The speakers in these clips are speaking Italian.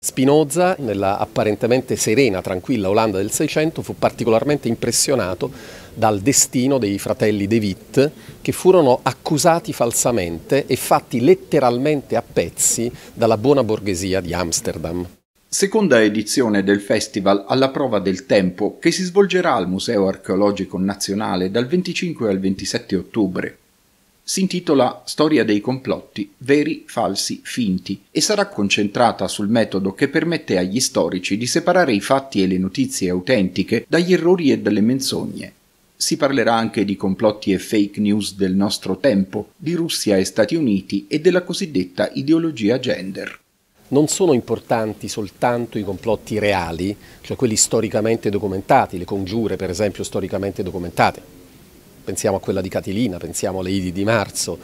Spinoza, nella apparentemente serena, tranquilla Olanda del Seicento, fu particolarmente impressionato dal destino dei fratelli De Witt, che furono accusati falsamente e fatti letteralmente a pezzi dalla buona borghesia di Amsterdam. Seconda edizione del festival alla prova del tempo, che si svolgerà al Museo Archeologico Nazionale dal 25 al 27 ottobre. Si intitola Storia dei complotti, veri, falsi, finti e sarà concentrata sul metodo che permette agli storici di separare i fatti e le notizie autentiche dagli errori e dalle menzogne. Si parlerà anche di complotti e fake news del nostro tempo, di Russia e Stati Uniti e della cosiddetta ideologia gender. Non sono importanti soltanto i complotti reali, cioè quelli storicamente documentati, le congiure per esempio storicamente documentate. Pensiamo a quella di Catilina, pensiamo alle Idi di Marzo,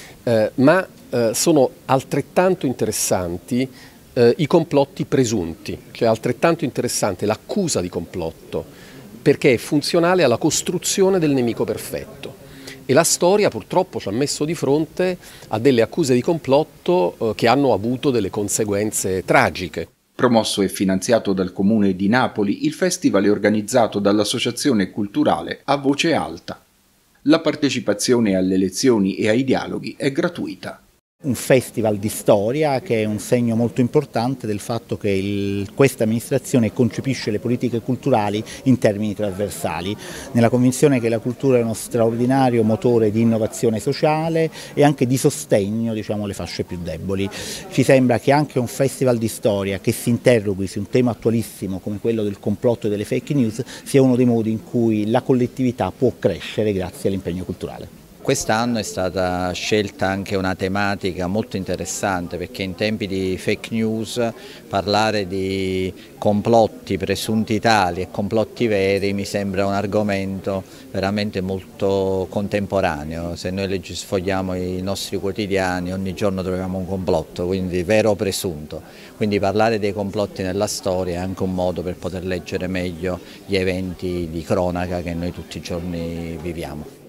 ma sono altrettanto interessanti i complotti presunti, cioè altrettanto interessante l'accusa di complotto, perché è funzionale alla costruzione del nemico perfetto. E la storia purtroppo ci ha messo di fronte a delle accuse di complotto che hanno avuto delle conseguenze tragiche. Promosso e finanziato dal Comune di Napoli, il festival è organizzato dall'Associazione Culturale A Voce Alta. La partecipazione alle lezioni e ai dialoghi è gratuita. Un festival di storia che è un segno molto importante del fatto che questa amministrazione concepisce le politiche culturali in termini trasversali, nella convinzione che la cultura è uno straordinario motore di innovazione sociale e anche di sostegno, diciamo, alle fasce più deboli. Ci sembra che anche un festival di storia che si interroghi su un tema attualissimo come quello del complotto e delle fake news sia uno dei modi in cui la collettività può crescere grazie all'impegno culturale. Quest'anno è stata scelta anche una tematica molto interessante, perché in tempi di fake news parlare di complotti presunti tali e complotti veri mi sembra un argomento veramente molto contemporaneo. Se noi sfogliamo i nostri quotidiani ogni giorno troviamo un complotto, quindi vero o presunto. Quindi parlare dei complotti nella storia è anche un modo per poter leggere meglio gli eventi di cronaca che noi tutti i giorni viviamo.